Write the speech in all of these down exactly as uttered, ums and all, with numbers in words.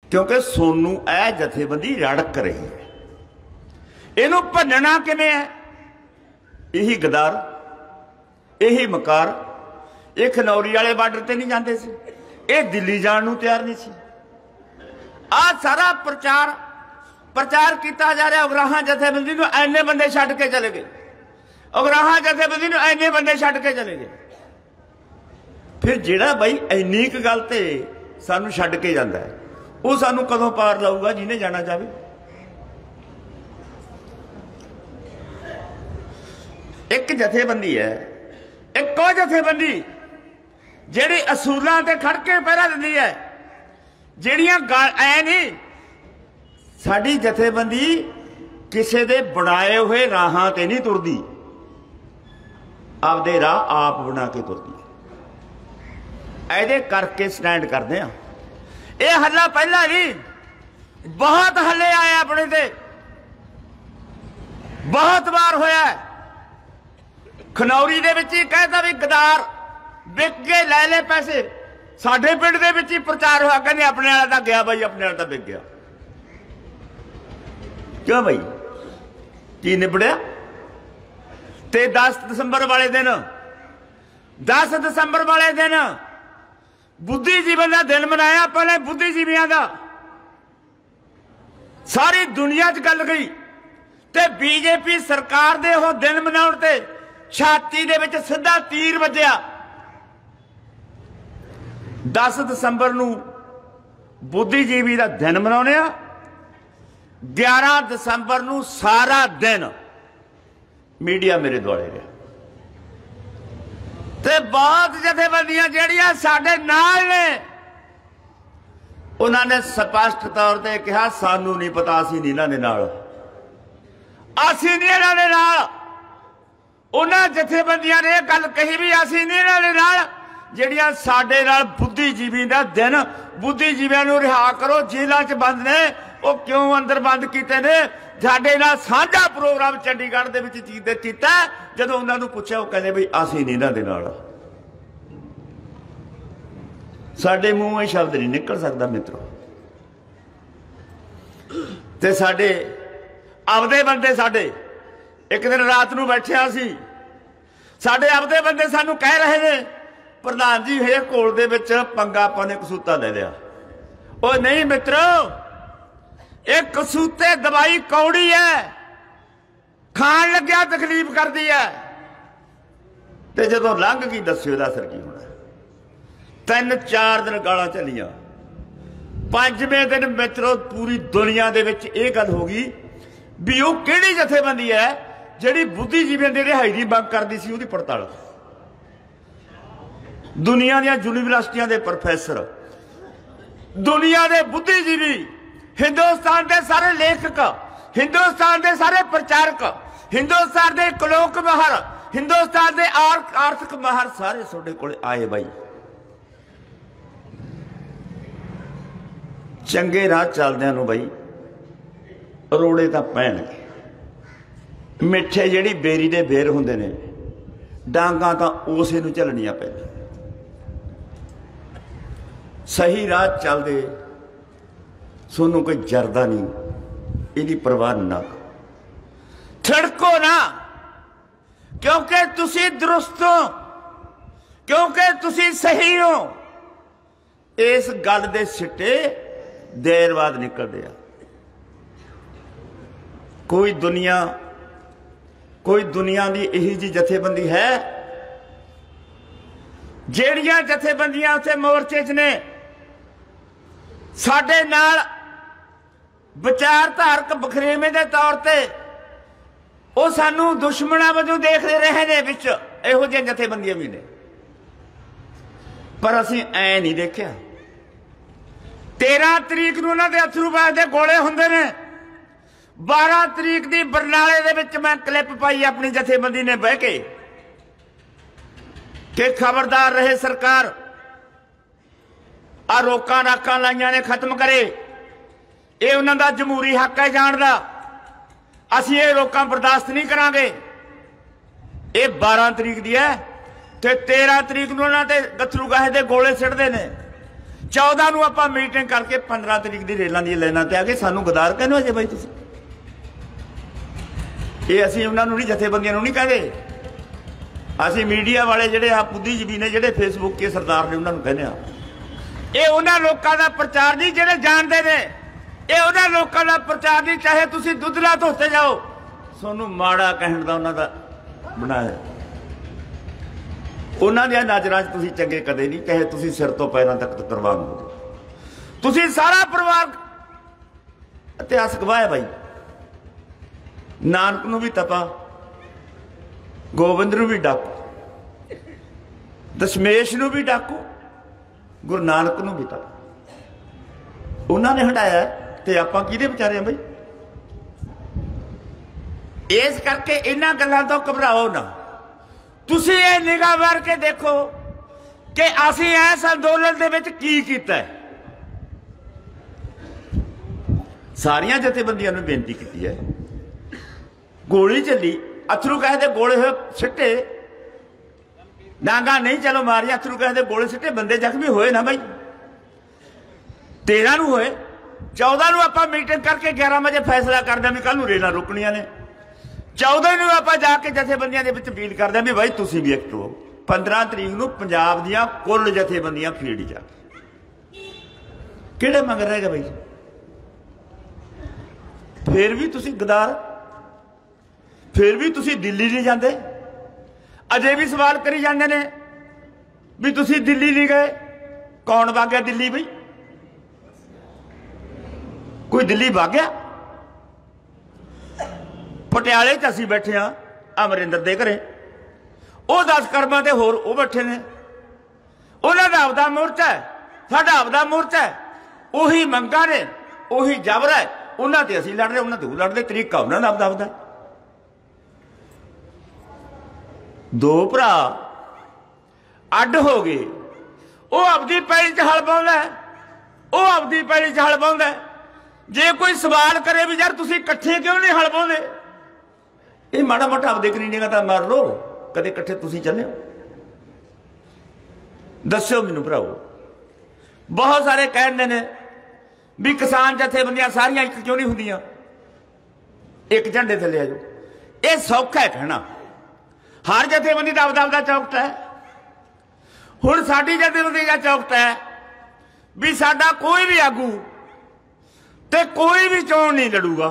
क्योंकि सोनू यह जथेबंदी रड़क रही है। इनू भनना किवें है? यही गदार, यही मकार। ये खनौरी वाले बार्डर ते नहीं जाते सी, ये दिल्ली जाने नूं तैयार नहीं सी। आ सारा प्रचार प्रचार किया जा रहा। उगराहां जथेबंदी नूं इन्ने बंदे छड्ड के चले गए, उगराहां जथेबंदी नूं इन्ने बंदे छड्ड के चले गए। फिर जिहड़ा बई इन्नी क गल ते सानूं छड्ड के जांदा है, वो सानूं कदों पार लाऊगा जिन्हें जाना चाहे। एक जथेबंदी है, एक और जथेबंदी जिहड़ी असूलां ते खड़ के पहरा दिंदी है, जिहड़ियां गल ऐ नहीं। साडी जथेबंदी किसी दे बनाए हुए राहां ते नहीं तुरदी, आपदे राह आप बना के तुरदी। ਇਹਦੇ करके स्टैंड करते हैं। ये हल्ला पहला नहीं, बहुत हल्ले आए अपने ते, बहुत बार होया। खनौरी दे विच ही कहता भी गदार विक गए, लै ले पैसे। साडे पिंड दे विच ही प्रचार होया, कहंदे अपने वाला तां गया बई, अपने वाला तां विक गया। क्यों बई की निबड़िया? ते दस दिसंबर वाले दिन दस दिसंबर वाले दिन बुद्धिजीवन का दिन मनाया अपने बुद्धिजीवियों का। सारी दुनिया च गल गई ते बीजेपी सरकार दे वो दिन मनाउण ते छाती दे विच सीधा तीर वजया। दस दिसंबर नूं बुद्धिजीवी का दिन मनाउने आ, ग्यारह दिसंबर नूं सारा दिन मीडिया मेरे दुआले रहा। ते बहुत जथेबंदियां जिहड़ियां साडे नाल ने, उन्होंने स्पष्ट तौर पर कहा सानू नहीं पता, असीं नहीं इन्हां दे नाल, असीं नहीं इन्हां दे नाल। उन्हां जथेबंदियां ने गल कही भी असीं नहीं इन्हां दे नाल, जिहड़ियां साडे नाल बुद्धिजीवी दा दिन, बुद्धिजीवियों नूं रिहा करो, जेलां च बंद ने, वो क्यों अंदर बंद कीते ने। साडे नाल साझा प्रोग्राम चंडीगढ़ दे विच कीता, जदों उन्हां नूं पुछिआ, वो कहंदे बई असीं नहीं इन्हां दे नाल। साडे मूंह ये शब्द नहीं निकल सकता मित्रों। ते साडे आपदे बंदे, साडे एक दिन रात नूं बैठिआ सी, साडे आपदे बंदे सानूं कह रहे ने प्रधान जी हेयर कोल दे विच पंगा आपां ने कसूता ले लिया। ओ नहीं मित्रों, एक कसूते दवाई कौड़ी है, खाण लग्या तकलीफ करती है, ते जदों लंघ गई दस्सिओ दा असर की होना। तीन चार दिन गालां चलियां, पंजवें दिन मित्रों पूरी दुनिया दे विच इह गल हो गई भी वो किहड़ी जथेबंदी है जिहड़ी बुद्धिजीवियों की रिहाई की मंग करदी सी। उहदी पड़ताल दुनिया दीआं यूनीवर्सिटियां दे प्रोफैसर, दुनिया दे बुद्धिजीवी, हिंदुस्तान के सारे लेखक, हिंदुस्तान के सारे प्रचारक, हिंदुस्तान के कलोक माहर, हिंदुस्तान के आर्थिक माहर सारे तुहाडे कोल आए। बाई चंगे राह चलदिआं नूं बई रोड़े तां पैणगे, मिठे जिहड़ी बेरी दे बेर हुंदे ने, डांगां तां उसे नूं झलणीआं पैंदिआं। सही राह चलदे सोनू कोई जरदा नहीं, इहदी परवाह ना करो, थिड़को ना, क्योंकि तुसी दुरुस्त हो, क्योंकि तुसी सही हो। इस गल दे सिट्टे देर बाद निकलदे आ। कोई दुनिया कोई दुनिया की यही जी जथेबंदी है जिहड़ियां जथेबंदियां उत्थे मोर्चे च ने, साडे नाल विचारधारक बखरेवे के तौर पर वो सानू दुश्मना वजों देखते रहे ने, विच इहो जिहियां जथेबंदियां भी ने। पर असीं ऐ नहीं देखिया। तेरह तरीक नूं उन्हां दे अथरू गैस दे गोले हुंदे ने। बारह तरीक की बरनाले दे विच मैं क्लिप पाई अपनी जथेबंदी ने बह के कि खबरदार रहे सरकार, आ रोकां राकां लाइयां ने खत्म करे। ये उन्हां दा जमहूरी हक है जाण दा, असीं ये रोकां बर्दाश्त नहीं करांगे। ये बारह तरीक दी है ते तेरह तरीक नूं उन्हां ते गथरू गैस दे गोले सिटदे ने। चौदह नूं आपां मीटिंग करके पंद्रह तरीक की रेलों दी लाइनां ते आ गए। सानूं गदार कहने हो जे बाई तुसीं ये असीं उन्हां नूं नहीं जथेबंदियां नूं नहीं कहदे। असीं मीडिया वाले जिहड़े आ बुद्धिजीवी ने जिहड़े फेसबुक के सरदार ने उन्हां नूं कहने आ। ये उन्हां लोकां दा प्रचार नहीं जिहड़े जानदे ने। ये उन्हां लोकां दा प्रचार नहीं चाहे तुसीं दुੱਧ ਨਾਲ ਧੋਤੇ जाओ सोनू माड़ा कहण दा उन्हां दा बनाया। उन्हां दी नज़रां 'च तुसीं चंगे कदे नहीं चाहे तुसीं सिर तो पैरां तक कुर्बान हो। तुसीं सारा परिवार इतिहास गवाह है भाई। नानक नूं भी तपा, गोबिंद नूं भी डाकू, दशमेश नूं भी डाकू, गुरु नानक नूं भी तपा उन्होंने हटाया। ते आपां किहदे विचारे हैं भाई। इस करके इन्हां गल्लां तो घबराओ ना। तुसीं ये निगाह मार के देखो कि असीं इस अंदोलन दे विच की कीता है। सारियां जथेबंदियां नूं बेनती की है। गोली चली, अथरू कहते गोले सिट्टे, डांगा नहीं चलो मारिया, अथरू कहते गोले सिट्टे, बंदे जख्मी होए ना भाई। तेरह नूं होए, चौदह नूं आपां मीटिंग करके ग्यारह बजे फैसला कर दें भी कल नूं रेलां रुकणियां ने। चौदह नूं आपां जाके जथेबंदियां दे विच अपील कर दें भी भाई तुसीं भी एक्ट हो। पंद्रह तरीक नूं पंजाब दीयां कुल जथेबंदियां फील्ड जा किहड़े मंग रह गए भाई। फिर भी तुसीं गदार, फिर भी तुसीं दिल्ली नहीं जाते। अजे भी सवाल करी जाते ने भी तुसीं दिल्ली नहीं गए। कौन भाग गया दिल्ली बई? कोई दिल्ली भाग गया? पटियाले च असीं बैठे हाँ अमरिंदर दे घरे, वो दस कर्मां ते होर वो बैठे ने। उन्हां दा आपदा मोर्चा है, साडा आपदा मोर्चा है। उही मंगां ने, उही जबर है। उन्हां ते असीं लड़ रहे, उन्हां ते वो लड़ रहे। तरीका उन्हां दा आपदा आपदा। दो भरा अड हो गए। वो आपदी पैली च हल पाउंदा है, वो आपदी पैली च हल पाउंदा है। जे कोई सवाल करे भी यार तुसीं इकट्ठे क्यों नहीं हल पाउंदे, ये माड़ा मोटा आपदे करीने का मार लो, कदे इकट्ठे तुसीं चले हो? दस्यो मैनूं भराओ। बहुत सारे कहते ने भी किसान जथेबंदियां सारियां एक क्यों नहीं हुंदियां, एक झंडे थल्ले आ जाओ। ये सौखा है कहना, हर जथेबंदी का आपदा आपदा चौकटा है। हुण साडी जथेबंदी का चौकटा है भी साडा कोई भी आगू ते कोई भी चोण नहीं लड़ूगा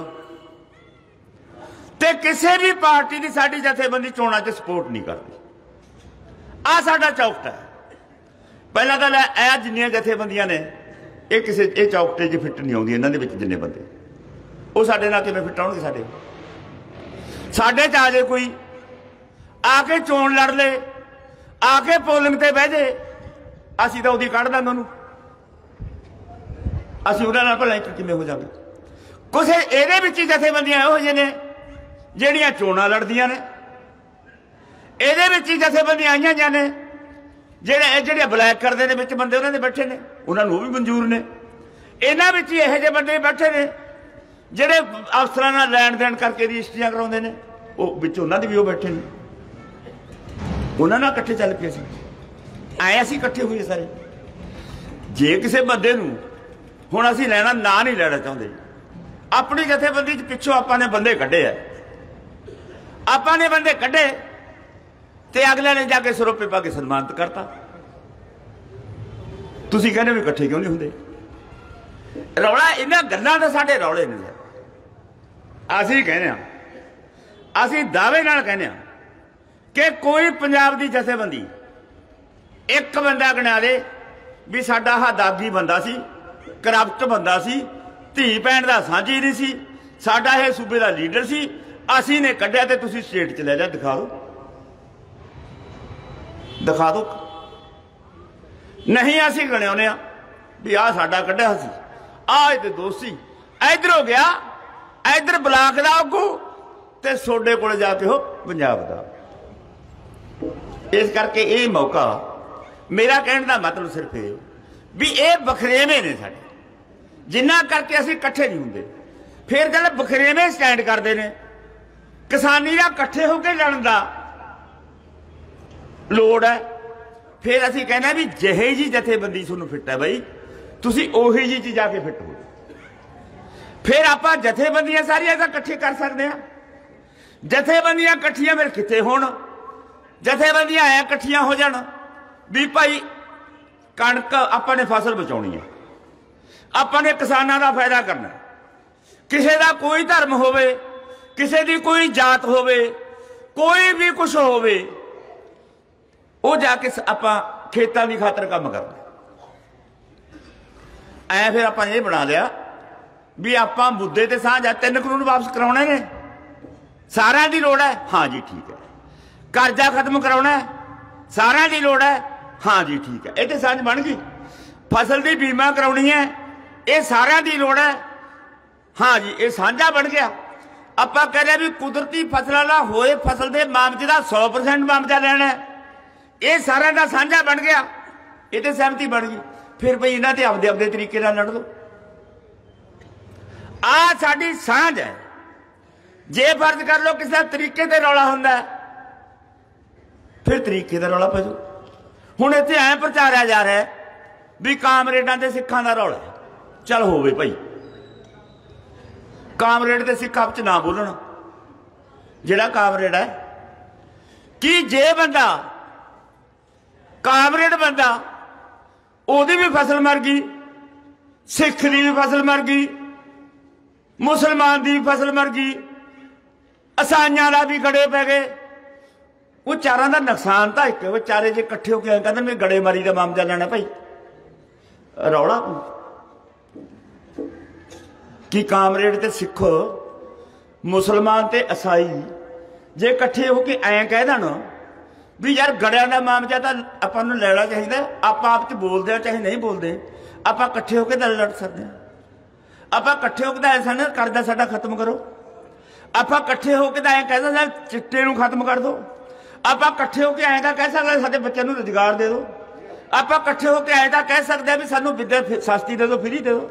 ते किसी भी पार्टी की साडी जथेबंदी चोणां च सपोर्ट नहीं करती। आ साडा चौकटा है। पहला तो ऐ जिन्नियां जथेबंदियां ने ये किसी ये चौकटे च फिट नहीं आउंदी। इन्हां दे विच जिन्ने बंदे वो साडे नाल किवें फिट आउणगे? साडे साडे च आ जाए कोई, आके चोण लड़ ले, आके पोलिंग ते बह जाए, असीं तां उहदी कढ दांगे उहनूं। असीं उहनां नाल भला एक किवें हो जावे? कुछ इहदे विच ही जथेबंदियां इहो जिहे ने ਜਿਹੜੀਆਂ ਚੋਣਾਂ ਲੜਦੀਆਂ ਨੇ। ਇਹਦੇ ਵਿੱਚ ਹੀ ਜਥੇਬੰਦੀਆਂ ਆਈਆਂ ਜਾਂ ਨੇ ਜਿਹੜੇ ਜਿਹੜੇ ਬਲੈਕ ਕਰਦੇ ਨੇ ਵਿੱਚ ਬੰਦੇ ਉਹਨਾਂ ਦੇ ਬੈਠੇ ਨੇ, ਉਹਨਾਂ ਨੂੰ ਉਹ ਵੀ ਮਨਜ਼ੂਰ ਨੇ। ਇਹਨਾਂ ਵਿੱਚ ਹੀ ਇਹੋ ਜਿਹੇ ਬੰਦੇ ਬੈਠੇ ਨੇ ਜਿਹੜੇ ਅਫਸਰਾਂ ਨਾਲ ਲੈਣ ਦੇਣ ਕਰਕੇ ਰਜਿਸਟਰੀਆਂ ਕਰਾਉਂਦੇ ਨੇ, ਉਹ ਵਿੱਚ ਉਹਨਾਂ ਦੇ ਵੀ ਉਹ ਬੈਠੇ ਨੇ। ਉਹਨਾਂ ਨਾਲ ਇਕੱਠੇ ਚੱਲ ਕੇ ਅਸੀਂ ਆਏ, ਅਸੀਂ ਇਕੱਠੇ ਹੋਏ ਸਾਰੇ। ਜੇ ਕਿਸੇ ਬੰਦੇ ਨੂੰ ਹੁਣ ਅਸੀਂ ਲੈਣਾ ਨਾ ਨਹੀਂ ਲੈਣਾ ਚਾਹੁੰਦੇ, ਆਪਣੀ ਜਥੇਬੰਦੀ 'ਚ ਪਿੱਛੋਂ ਆਪਾਂ ਨੇ ਬੰਦੇ ਕੱਢੇ ਆ, ਆਪਾਂ ਨੇ ਬੰਦੇ ਕੱਢੇ ਤੇ ਅਗਲੇ ਨੇ ਜਾ ਕੇ ਸਰੋਪੇ ਪਾ ਕੇ ਸਨਮਾਨਿਤ ਕਰਤਾ। ਤੁਸੀਂ ਕਹਿੰਦੇ ਵੀ ਇਕੱਠੇ ਕਿਉਂ ਨਹੀਂ ਹੁੰਦੇ? ਰੌਲਾ ਇਹਨਾਂ ਗੱਲਾਂ ਦਾ ਸਾਡੇ ਰੌਲੇ ਨੇ। ਅਸੀਂ ਕਹਿੰਦੇ ਹਾਂ, ਅਸੀਂ ਦਾਅਵੇ ਨਾਲ ਕਹਿੰਦੇ ਹਾਂ ਕਿ ਕੋਈ ਪੰਜਾਬ ਦੀ ਜਥੇਬੰਦੀ ਇੱਕ ਬੰਦਾ ਗਿਣਾ ਦੇ ਵੀ ਸਾਡਾ ਆਹ ਦਾਗੀ ਬੰਦਾ ਸੀ, ਕਰਪਟ ਬੰਦਾ ਸੀ, ਧੀ ਭੈਣ ਦਾ ਸਾਂਝੀ ਨਹੀਂ ਸੀ, ਸਾਡਾ ਇਹ ਸੂਬੇ ਦਾ ਲੀਡਰ ਸੀ, ਅਸੀਂ ਨੇ ਕੱਢਿਆ ਤੇ ਤੁਸੀਂ ਸਟੇਟ 'ਚ ਲੈ ਜਾ, ਦਿਖਾ ਦਿਓ, ਦਿਖਾ ਦਿਓ। ਨਹੀਂ ਅਸੀਂ ਗਣਿਆਉਂਦੇ ਆ ਵੀ ਆਹ ਸਾਡਾ ਕੱਢਿਆ ਸੀ, ਆਹ ਇਹ ਤੇ ਦੋਸਤੀ ਇਧਰ ਹੋ ਗਿਆ, ਇਧਰ ਬਲਾਕ ਦਾ ਆਗੂ ਤੇ ਸੋਡੇ ਕੋਲ ਜਾ ਕੇ ਉਹ ਪੰਜਾਬ ਦਾ। ਇਸ ਕਰਕੇ ਇਹ ਮੌਕਾ, ਮੇਰਾ ਕਹਿਣ ਦਾ ਮਤਲਬ ਸਿਰਫ ਇਹ ਵੀ ਇਹ ਬਖਰੇਵੇਂ ਨੇ ਸਾਡੇ, ਜਿੰਨਾ ਕਰਕੇ ਅਸੀਂ ਇਕੱਠੇ ਨਹੀਂ ਹੁੰਦੇ। ਫਿਰ ਜਦੋਂ ਬਖਰੇਵੇਂ ਸਟੈਂਡ ਕਰਦੇ ਨੇ, ਕਿਸਾਨੀ ਦਾ ਇਕੱਠੇ ਹੋ ਕੇ ਲੜਨ ਦਾ ਲੋੜ ਹੈ, ਫਿਰ ਅਸੀਂ ਕਹਿੰਦੇ ਵੀ ਜਿਹੇ ਜੀ ਜਥੇਬੰਦੀ ਤੁਹਾਨੂੰ ਫਿੱਟ ਹੈ ਬਈ, तुसी ओही जी च जाके फिट हो। फिर आप जथेबंदियां सारियां तां इकट्ठे कर सकते हैं। जथेबंदियां इकट्ठियां फिर कित्थे होण, जथेबंदियां ऐ इकट्ठियां हो जाण भी भाई कणक आपां ने फसल बचाउणी है, आपां ने किसानां दा फायदा करना। किसी का कोई धर्म होवे, किसी की कोई जात होवे, कोई भी कुछ होवे, वो जाके आपां खेतां दी खातर काम करना। ऐ फिर आपां ये बना लिया भी आपां मुद्दे ते साझ आ, तीन कानून वापस कराने ने, सारिਆਂ दी लोड़ है, हाँ जी ठीक है। कर्जा खत्म कराना है, सारिਆਂ दी लोड़ है, हाँ जी ठीक है। ये तो साझ बन गई। फसल की बीमा करानी है, ये सारिਆਂ दी लोड़ है, हाँ जी ये साझा बन गया। आपां कह रहे भी कुदरती फसलों का होए फसल के मामले का सौ परसेंट मामजा लेना है, ये सारिਆਂ का साझा बन गया। ये तो सहमति बन गई। फिर भाई इन्हां ते आपदे आपदे तरीके नाल लड़ दो। आ साडी साझ है। जे फर्ज कर लो किसी तरीके ते रौला हुंदा फिर तरीके का रौला पै जाओ। हुण इत्थे ऐ प्रचारिया जा रहा है भी कामरेडां ते सिखां दा रौला है। चल होवे भाई, कामरेड ते सिख आपस च ना बोलन। जिहड़ा कामरेड है कि जे बंदा कामरेड बंदा ओदी भी फसल मर गई, सिख की भी फसल मर गई, मुसलमान की भी फसल मर गई, ईसाइयां का भी गड़े पै गए। वो चारां का नुकसान तो एक, वो चारे जे इकट्ठे होकर कहते मैं गड़ेमारी का मामला लेना भाई, रौला कि कामरेड ते सिख मुसलमान ते ईसाई जे इकट्ठे होके ऐ कह देन भी यार गड़िया का मामला तो आपां नूं लैना चाहिए, आप आप च बोलते हैं चाहे नहीं बोलते, आप इकट्ठे होकर दल लड़ सकते हैं। आप इकट्ठे होकर ऐसा ना कर्जा साडा खत्म करो, आप इकट्ठे होकर तो ऐ कह सकते चिट्टे नूं खत्म कर दो, आप इकट्ठे होकर ऐ तो कह सकते साडे बच्चों नूं रोजगार दे दो, आप इकट्ठे होकर ऐ तो कह सकते हैं भी सानूं विद्या सस्ती दे दो, फ्री दे दो।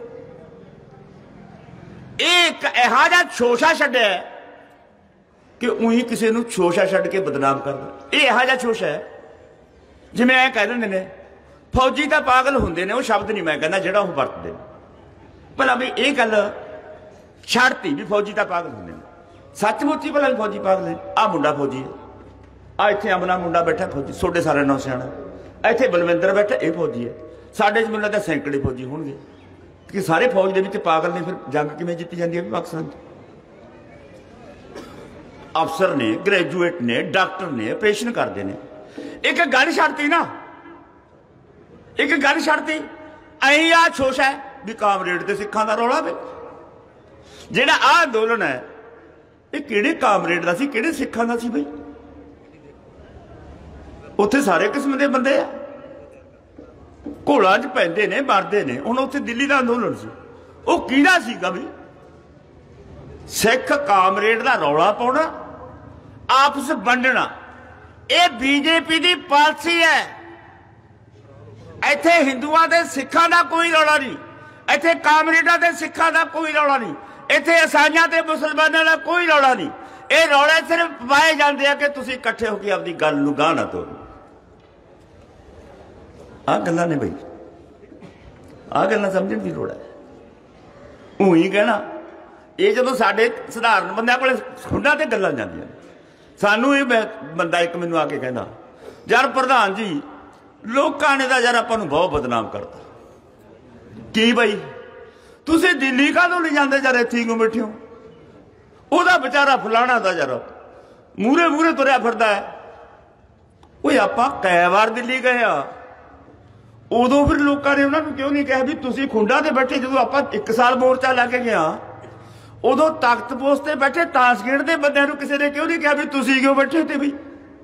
एक इहा जिहा शोशा छड्डिया कि उही किसी नूं शोशा छड्ड के बदनाम कर दो। ये इहा जिहा शोशा है जिवें ऐ कह दिंदे ने फौजी तो पागल हुंदे ने, वो शब्द नहीं मैं कहना जिहड़ा वो वरतदे ने। भला भी ये गल छड्डती भी फौजी तो पागल हुंदे ने, सचमुच ही भला फौजी पागल है। आ मुंडा फौजी है, आ इत्थे अमना मुंडा बैठा फौजी, सोडे सारे नौ सियाणा, इत्थे बलविंदर बैठा ये फौजी है, साडे च मिलदा सैकड़े फौजी होणगे कि सारे फौज दे विच पागल ने। फिर जंग किवें जित्ती जांदी है पाकिस्तान? अफसर ने, ग्रेजुएट ने, डॉक्टर ने, ऑपरेशन करते हैं। एक गल छड्डती ना, एक गल छड्डती अं आ शोशा है भी कामरेड ते सिखां दा रौला वे। जिहड़ा आ अंदोलन है ये किहड़े कामरेड दा सी, किहड़े सिखां दा सी बई? उत्थे सारे किस्म के बंदे आ, घोलां च पैंदे ने, मरदे ने। हुण उत्थे दिल्ली दा अंदोलन सी, वो किहड़ा सीगा बई? सिख कामरेड दा रौला पाउणा, आपस वंडना, ये बीजेपी की पॉलिसी है। इत्थे हिंदुआं ते सिखां दा कोई रौला नहीं, इत्थे कामरेडां ते सिखां दा कोई रौला नहीं, इत्थे ईसाइयां ते मुसलमानां दा कोई रौला नहीं। ये रौले सिर्फ पाए जाते हैं कि तुसीं इकट्ठे होकर अपनी गल नूं गाह ना तोड़ो। आ गल्लां ने बई, आ गल्लां समझण दी लोड़ है। ऊई कहना ये जो साडे सधारण बंदियां कोले खुंडां ते गल्लां जांदियां, सानू ये बंदा एक मैनूं आके कहंदा यार प्रधान जी लोकां ने तां यार आपां नूं बहुत बदनाम करता। की बई तुसीं दिल्ली काहतों नहीं जांदे यार, इत्थे क्यों बैठे हो? ਉਹਦਾ बेचारा फलाना था यार मूहरे मूहरे तुरया फिरदा है। ओए आपां कै वार दिल्ली गए आ, उदों फिर लोगों ने उन्होंने क्यों नहीं कहा भी तुसीं खुंडा ते बैठे? जो आपां एक साल मोर्चा लैके गया उदों तख्त पोस्ट ते बैठे ताश खेडदे बंदियां नूं किसी ने क्यों नहीं कहा भी तुसीं क्यों बैठे ते? भी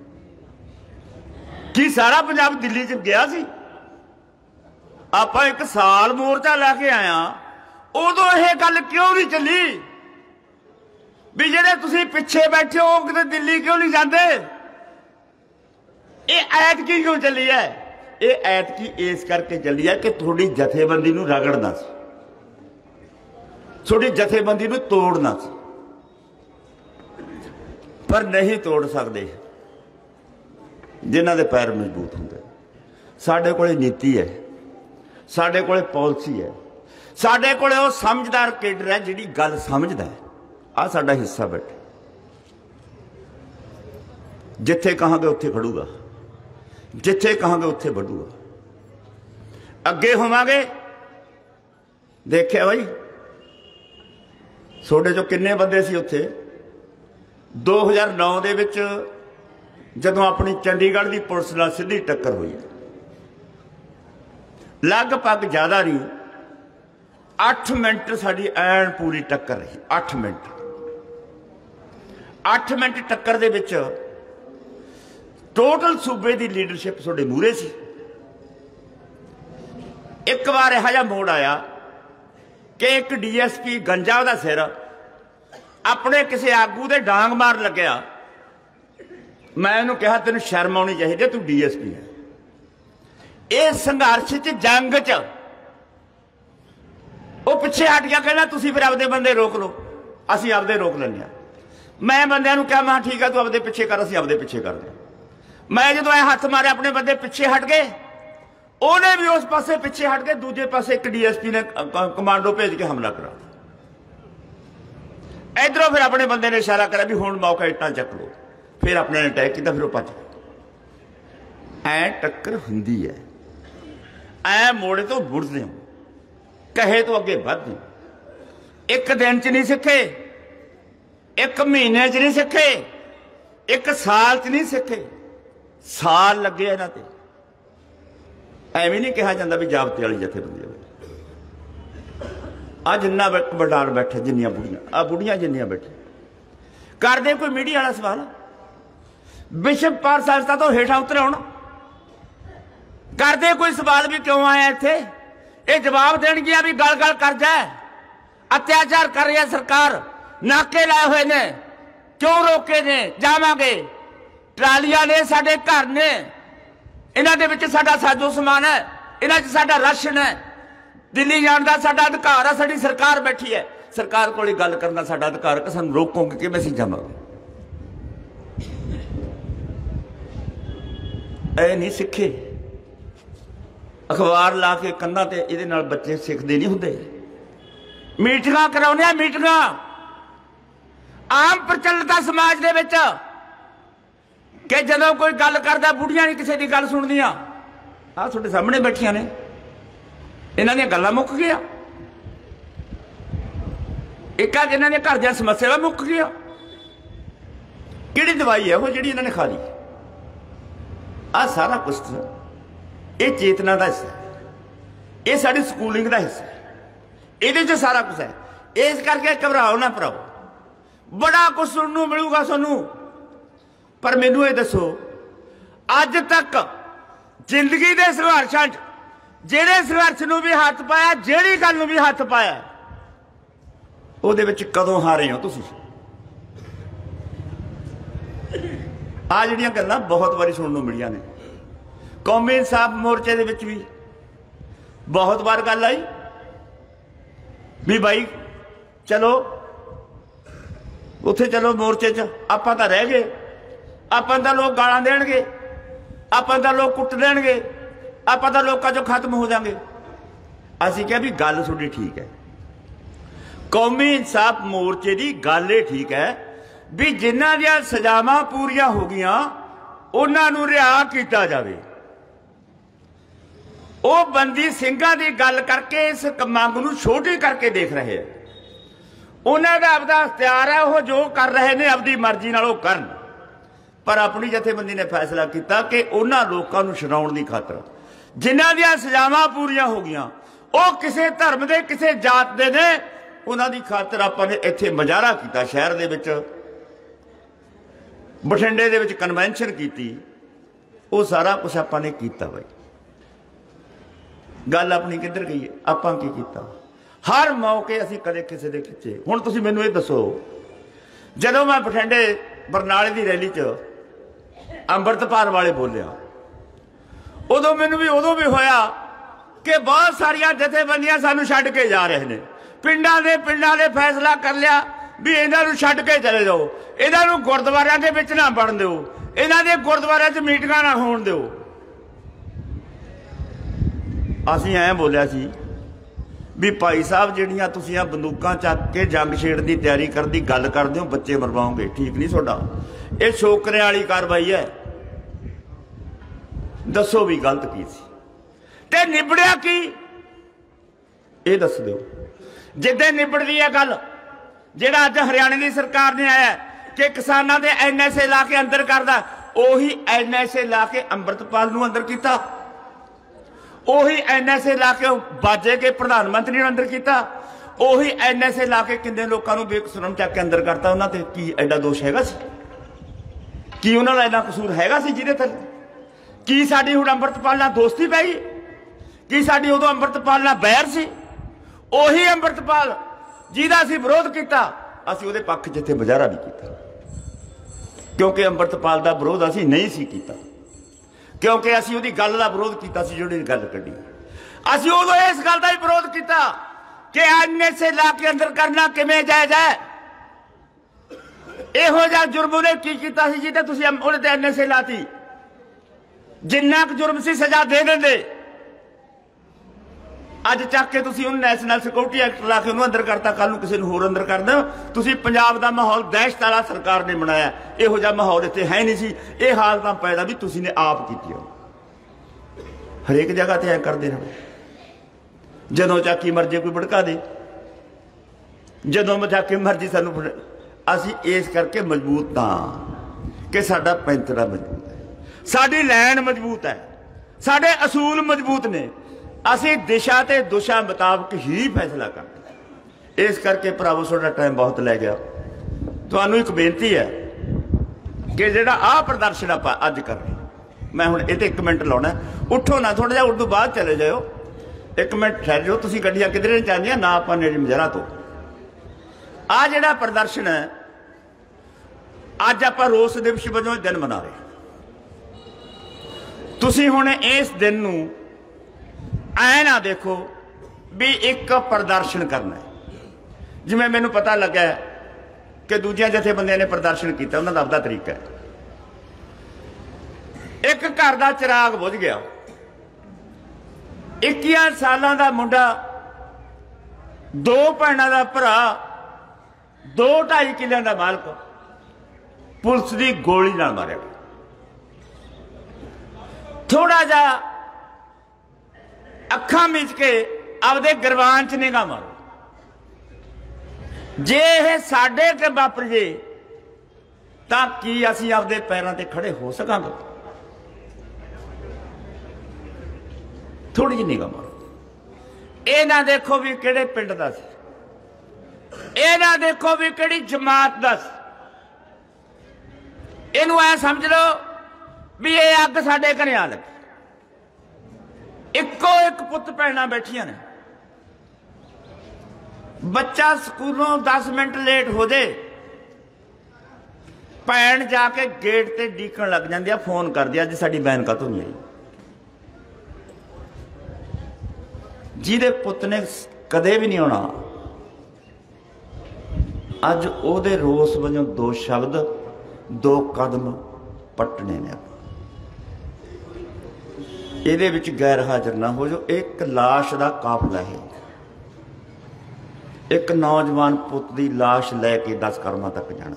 की सारा पंजाब दिल्ली च गया सी? आपां एक साल मोर्चा लैके आया उदों यह गल क्यों नहीं चली भी जेडे तुसीं पिछे बैठे हो किते दिल्ली क्यों नहीं जाते? ये ऐतकी क्यों चली है? ये ऐतकी इस करके चली है कि थोड़ी जथेबंदी नूं रगड़ना सी, थोड़ी जथेबंदी नूं तोड़ना सी, पर नहीं तोड़ सकते जिन्हां दे पैर मजबूत हुंदे। साडे कोले नीति है, साडे कोले पॉलिसी है, साडे कोले वो समझदार केडर है जिहड़ी गल समझदा है। आ साडा हिस्सा बैठे, जिथे कहांगे उत्थे खड़ूगा, जिथे कहांगे उत्थे बढ़ूगा। अगे होवांगे। देखिया बई सोडे चो किन्ने बंदे सी उत्थे दो हज़ार नौ दे विच जदों अपनी चंडीगढ़ की पुलिस नाल सीधी टक्कर हुई, लगभग ज़्यादा नहीं अठ मिनट साडी ऐन पूरी टक्कर रही। अठ मिनट अठ मिनट टक्कर दे विच टोटल सूबे की लीडरशिप तुहाडे मूहरे सी। एक बार इहो जिहा मोड़ आया कि एक डी एस पी गंजा दा सिर अपने किसी आगू दे डांग मार लग्या। मैं उन्होंने कहा तेन शर्म आनी चाहिए, तू डी एस पी है। ये संघर्ष च जंग च वो पिछे हट गया, कहना तुसीं फिर आपदे बंदे रोक लो, असीं आपदे रोक लैंदे। मैं बंदिਆਂ ਨੂੰ कहा मैं ठीक है तू आपदे पिछे कर, असीं आपदे पिछे कर दे। मैं जो हथ मारे अपने बंदे पिछे हट गए, उन्हें भी उस पासे पिछे हट के दूजे पासे एक डी एस पी ने कमांडो भेज के हमला करा। इधरों फिर अपने बंदे ने इशारा करा भी हुण मौका इट्टां चक लो, फिर अपने ने अटैक किया, फिर वो भज गए। ऐ टक्कर हुंदी है, ऐ मोड़े तो मुड़दे हो, कहे तो अगे बढ़दे। एक दिन च नहीं सीखे, एक महीने च नहीं सीखे, एक साल च नहीं सीखे, साल लगे इन्हां ते। एवें नहीं कहा जाता भी जाबते वाली जथेबंदी। आ जिन्ना बडार बैठे, जिन्नियां बुढ़ियां, आ बुढ़ियां जिन्नियां बैठे, करदे कोई मीडिया वाला सवाल, बिशप पार संस्था तो हेठा उतरे होण, करदे कोई सवाल भी क्यों आया इत्थे? ये जवाब देणगियां भी गल गल कर जाए, अत्याचार कर रही है सरकार, नाके लाए हुए ने, क्यों रोके ने? जावांगे, ट्रालियां ने, साडे घर ने, इन्हां दे विच साडा साजो समान है, इन्हां च साडा राशन है, दिल्ली जाण दा साडा अधिकार है, साडी सरकार बैठी है, सरकार कोल गल करना साडा अधिकार है, सानूं रोकोगे किवें असीं जावांगे? ऐ नहीं सिखे, अखबार ला के कंधां ते इहदे नाल बच्चे सिखदे नहीं हुंदे। मीटिंगां कराउने आ, मीटिंगां आम प्रचलित समाज दे विच कि जदों कोई गल करदा बुढ़ियां नहीं किसी की गल सुणदियां। आ तुहाडे सामने बैठियां ने, इन्हां दीयां गल्लां मुक गईयां, एक आ जिन्हां दे घर दीयां समस्यावां मुक गईयां। किहड़ी दवाई है वो जिहड़ी इन्हां ने खा ली? आ सारा कुछ ये चेतना का हिस्सा है, ये साडी स्कूलिंग का हिस्सा है, ये च सारा कुछ है। इस करके घबराओ ना भराओ, बड़ा कुछ सुनने को मिलूगा सानू। पर मैनू ये दसो, अज तक जिंदगी के संघर्षां जेड़े संघर्ष नूं भी हथ पाया, जेड़ी गल नूं भी हथ पाया, उहदे विच कदों हारे हो तुसीं? आ जिहड़ियां गल्लां बहुत वारी सुनने को मिलियां ने। कौमी इंसाफ मोर्चे दे विच भी बहुत बार गल आई भी भाई चलो उत्थे चलो मोर्चे च, आपां तां रह गए, आपां तां लोग गालां देणगे, आपां तां लोग कुट देणगे, आपां तां लोकां चों खत्म हो जाएंगे। असीं कहा भी गल तुहाडी ठीक है, कौमी इंसाफ मोर्चे की गल ये ठीक है भी जिन्हां दीयां सजावां पूरीआं हो गईआं उन्हां नूं रिहा कीता जावे। वो बंदी सिंघां की गल करके इस मंग नूं छोटी करके देख रहे हैं। उन्होंने का आपका अख्तियार है, वो जो कर रहे हैं अपनी मर्जी नाल वो करन, पर अपनी जथेबंदी ने फैसला किया कि उन्होंने लोगों को छुड़ाउण की खातर जिन्हां दीयां सजावां पूरीआं हो गईआं वो किसी धर्म के किसी जात के ने, उन्हां दी खातर आपां ने इत्थे मुजाहरा किया, शहर दे विच बठिंडे दे विच कन्वेंशन की, वो सारा कुछ आपां ने कीता। बई गल अपनी किधर गई है? आपां की कीता? हर मौके असीं कदे किसी दे खिच्चे। हुण तुसीं मैनूं ये दसो, जदों मैं बठिंडे बरनाले की रैली च अंम੍ਰਿਤਪਾਲ वाले बोलिया, उदों मैनूं भी उदों भी होया कि बहुत सारिया जथेबंदियां सानूं छड्ड के जा रहे हैं। पिंडां दे पिंडां ने फैसला कर लिया भी इन्हां नूं छड्ड के चले जाओ, इन्हां नूं गुरद्वारियां दे विच ना बण दिओ, इन्हां दे गुरद्वारियां च मीटिंगां ना होण दिओ। ਅਸੀਂ ਐਂ ਬੋਲਿਆ ਸੀ भी भाई साहब ਜਿਹੜੀਆਂ ਤੁਸੀਂ ਆ ਬੰਦੂਕਾਂ ਚੱਕ ਕੇ ਜੰਗ ਛੇੜ ਦੀ ਤਿਆਰੀ ਕਰਨ ਦੀ ਗੱਲ ਕਰਦੇ ਹੋ, ਬੱਚੇ ਮਰਵਾਓਗੇ, ਠੀਕ ਨਹੀਂ ਤੁਹਾਡਾ। ਇਹ ਛੋਕਰੇ ਵਾਲੀ ਕਾਰਵਾਈ ਹੈ। ਦੱਸੋ ਵੀ ਗਲਤ ਕੀ ਸੀ ਤੇ ਨਿਬੜਿਆ ਕੀ, ਇਹ ਦੱਸ ਦਿਓ। ਜਿੱਦੇ ਨਿਬੜਦੀ ਹੈ ਗੱਲ, ਜਿਹੜਾ ਅੱਜ ਹਰਿਆਣੇ ਦੀ ਸਰਕਾਰ ਨੇ ਆਇਆ ਕਿ ਕਿਸਾਨਾਂ ਦੇ ਐਨ ਐਸ ਏ ਲਾ ਕੇ ਅੰਦਰ ਕਰਦਾ, ਉਹੀ ਐਨ ਐਸ ਏ ਲਾ ਕੇ ਅੰਮ੍ਰਿਤਪਾਲ ਨੂੰ ਅੰਦਰ ਕੀਤਾ, ਉਹੀ ਐਨ ਐਸ ਏ ਲਾ के बाजे के प्रधानमंत्री ने अंदर किया, ਉਹੀ ਐਨ ਐਸ ਏ ਲਾ के किन्ने लोगों को बेकसूरम चक के अंदर करता। उन्होंने की एडा दोष हैगा सी, की उन्होंने इन्ना कसूर हैगा सी जिहदे थल्ले? की साडी हुण अंम੍ਰਿਤਪਾਲ नाल दोस्ती पै गई? की साडी उदों अंम੍ਰਿਤਪਾਲ नाल बैर सी? ਉਹੀ अंम੍ਰਿਤਪਾल जिहदा असीं विरोध किया, असीं उहदे पक्ष जिथे मुजाहरा भी किया, क्योंकि अंम੍ਰਿਤਪਾਲ दा विरोध असीं नहीं सी कीता, क्योंकि असीं उहदी गल दा विरोध कीता सी, जिहड़ी गल कड्ढी। असीं उदों इस गल दा ही विरोध कीता कि एन एस ए ला के अंदर करना किवें जायज़ है। इहो जिहा जुर्म उहने की कीता सी जिहते तुसीं उहदे ते एन एस ए लाती? जिन्ना क जुर्म सी सज़ा दे दिंदे, अज चक के तुसीं उहनूं नैशनल सिक्योरिटी एक्ट ला के उहनूं अंदर करता, कल नूं किसी नूं होर अंदर कर दो। तुसीं पंजाब दा माहौल दहशत वाला सरकार ने बनाया, इहो जिहा माहौल इत्थे है नहीं सी। ये हालतां पैदा भी तुसीं ने आप कीतीआं। हरेक जगह ते ऐ करदे रहो, जदों चाकी मर्जी कोई भड़का दे, जदों चाकी मर्जी सानूं। असीं इस करके मजबूत हां कि साडा पैंतरा मजबूत है, साडी लैन मजबूत है, साडे असूल मजबूत ने। असीं दिशा ते दुशा मुताबक ही फैसला करते। इस करके भरावो थोड़ा टाइम बहुत लै गया। तुहानूं एक बेनती है कि जिहड़ा आ प्रदर्शन आपां अज कर रहे, मैं हुण इह ते एक मिनट लाउणा, उठो ना, थोड़ा जिहा उर्दू बाद चले जाओ, एक मिनट ठहर जाओ। तुसीं गड्डियां किधरे नहीं चाहदियां ना, आपां नेड़े मजरा तो आ जिहड़ा प्रदर्शन है, अज आपां रोस दिवस वजों दिन मना रहे। तुसीं हुण इस दिन नूं ऐ ना देखो भी एक प्रदर्शन करना है, जिवें मैनूं पता लगा कि दूजिया जथेबंदियां ने प्रदर्शन किया, उन्होंने अपना तरीका है। एक घर का चिराग बुझ गया, इक्कीस सालों का मुंडा, दो भैनों का भरा, दो ढाई किलियां का मालक, पुलिस की गोली नाल मारिया गया। थोड़ा जा अखां मीच के आपदे गरवान च निगाह मारो। जे यह साडे ते वापर जे तां की असीं आपदे पैरां ते खड़े हो सकांगे? थोड़ी जी निगाह मारो। ये ना देखो भी किहड़े पिंड दा सी, ये ना देखो भी किहड़ी जमात दा सी, इहनूं ऐ समझ लो भी ये अग साडे घरे आ लगी। इको एक पुत भैणां बैठियां ने, बच्चा स्कूलों दस मिनट लेट हो जाए, भैन जाके गेट ते डीकण लग जाती है, फोन कर दिया अज साडी बैन कातों नहीं आई। जिहदे पुत ने कदे भी नहीं आना, अज ओहदे रोस वजों दो शब्द, दो कदम पट्टने ने। ਇਹਦੇ ਵਿੱਚ गैर हाजिर ना हो जाओ। एक लाश का काफला है, एक नौजवान पुत की लाश लैके दस कर्मा तक जाना।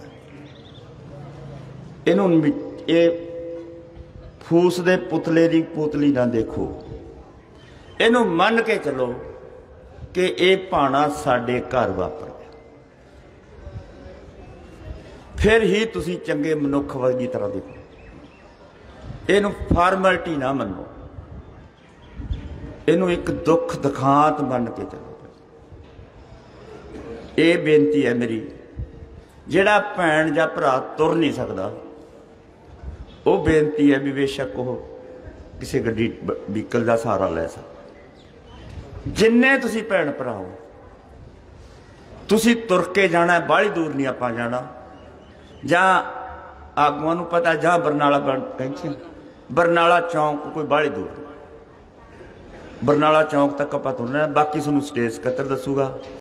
इनू ये फूस दे पुतले की पुतली ना देखो, इनू मन के चलो कि ये भाना साडे घर वापर गया, फिर ही तुसी चंगे मनुख वर्गी तरह देखो। इनू फार्मैलिटी ना मनो, इनू एक दुख दिखांत बन के चलो। ये बेनती है मेरी, जिहड़ा भैन जां भरा तुर नहीं सकता, वो बेनती है भी बेशक वो किसी गड्डी व्हीकल का सहारा लै सकदा। जिन्ने तुसी भैन भरा हो, तुसी तुर के जाना, बाहली दूर नहीं आपां जाना। जां आगूआं नूं पता, जां बरनाला कैंची बरनाला चौंक कोई बाहली दूर, बरनाला चौंक तक आपां तुरना। बाकी तुहानूं स्टेज सकत्तर दसूगा।